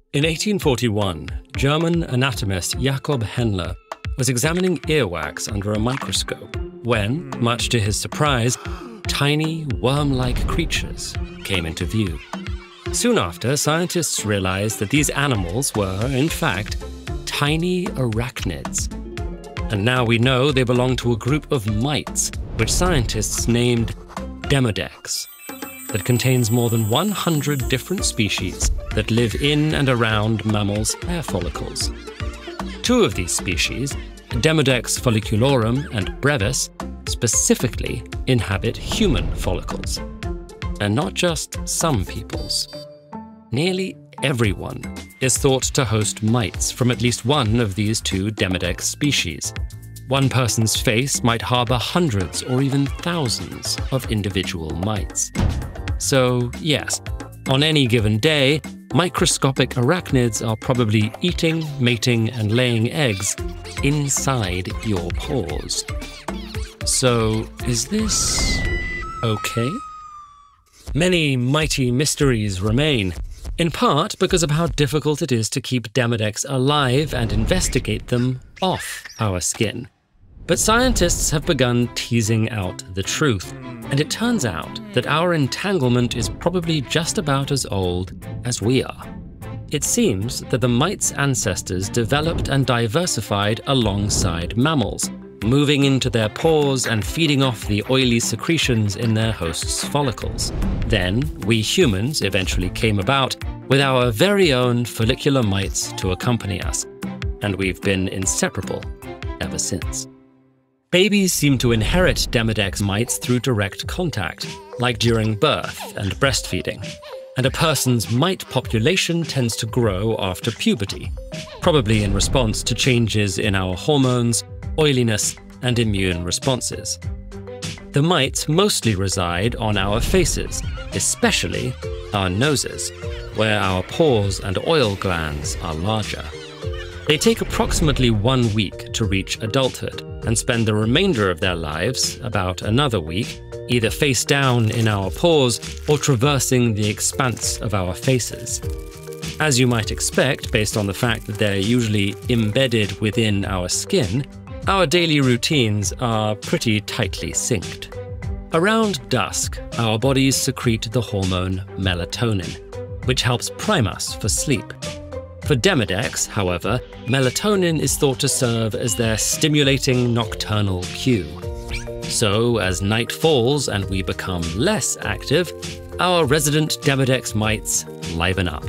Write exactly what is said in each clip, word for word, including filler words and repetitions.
In eighteen forty-one, German anatomist Jakob Henle was examining earwax under a microscope when, much to his surprise, tiny worm-like creatures came into view. Soon after, scientists realized that these animals were, in fact, tiny arachnids. And now we know they belong to a group of mites, which scientists named Demodex, that contains more than one hundred different species that live in and around mammals' hair follicles. Two of these species, Demodex folliculorum and brevis, specifically inhabit human follicles. And not just some people's. Nearly everyone is thought to host mites from at least one of these two Demodex species. One person's face might harbor hundreds or even thousands of individual mites. So, yes, on any given day, microscopic arachnids are probably eating, mating, and laying eggs inside your pores. So, is this okay? Many mighty mysteries remain, in part because of how difficult it is to keep Demodex alive and investigate them off our skin. But scientists have begun teasing out the truth, and it turns out that our entanglement is probably just about as old as we are. It seems that the mites' ancestors developed and diversified alongside mammals, moving into their pores and feeding off the oily secretions in their hosts' follicles. Then, we humans eventually came about with our very own follicular mites to accompany us, and we've been inseparable ever since. Babies seem to inherit Demodex mites through direct contact, like during birth and breastfeeding, and a person's mite population tends to grow after puberty, probably in response to changes in our hormones, oiliness, and immune responses. The mites mostly reside on our faces, especially our noses, where our pores and oil glands are larger. They take approximately one week to reach adulthood and spend the remainder of their lives, about another week, either face down in our pores or traversing the expanse of our faces. As you might expect, based on the fact that they're usually embedded within our skin, our daily routines are pretty tightly synced. Around dusk, our bodies secrete the hormone melatonin, which helps prime us for sleep. For Demodex, however, melatonin is thought to serve as their stimulating nocturnal cue. So, as night falls and we become less active, our resident Demodex mites liven up.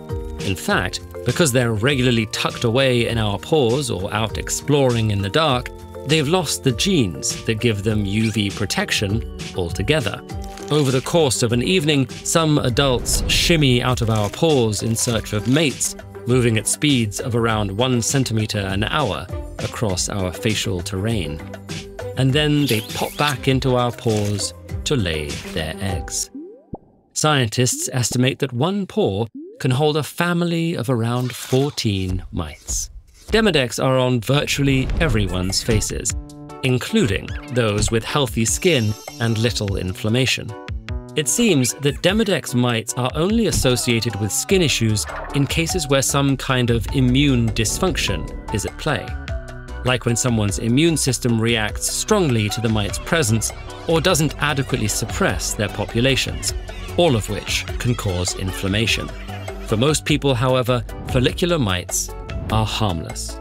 In fact, because they're regularly tucked away in our pores or out exploring in the dark, they've lost the genes that give them U V protection altogether. Over the course of an evening, some adults shimmy out of our pores in search of mates, moving at speeds of around one centimeter an hour across our facial terrain. And then they pop back into our pores to lay their eggs. Scientists estimate that one pore can hold a family of around fourteen mites. Demodex are on virtually everyone's faces, including those with healthy skin and little inflammation. It seems that Demodex mites are only associated with skin issues in cases where some kind of immune dysfunction is at play, like when someone's immune system reacts strongly to the mite's presence or doesn't adequately suppress their populations, all of which can cause inflammation. For most people, however, follicular mites are harmless.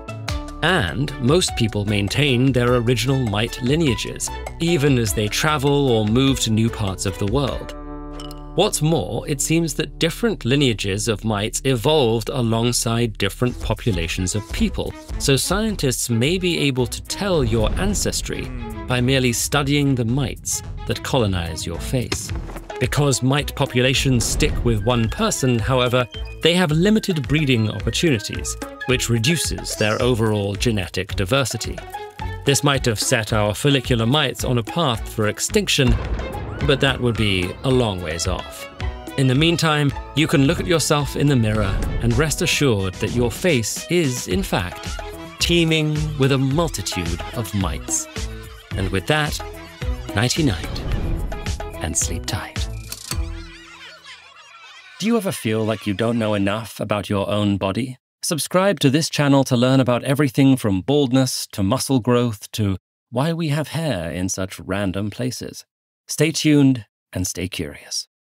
And most people maintain their original mite lineages, even as they travel or move to new parts of the world. What's more, it seems that different lineages of mites evolved alongside different populations of people, so scientists may be able to tell your ancestry by merely studying the mites that colonize your face. Because mite populations stick with one person, however, they have limited breeding opportunities, which reduces their overall genetic diversity. This might have set our follicular mites on a path for extinction, but that would be a long ways off. In the meantime, you can look at yourself in the mirror and rest assured that your face is, in fact, teeming with a multitude of mites. And with that, nighty-night, and sleep tight. Do you ever feel like you don't know enough about your own body? Subscribe to this channel to learn about everything from baldness to muscle growth to why we have hair in such random places. Stay tuned and stay curious.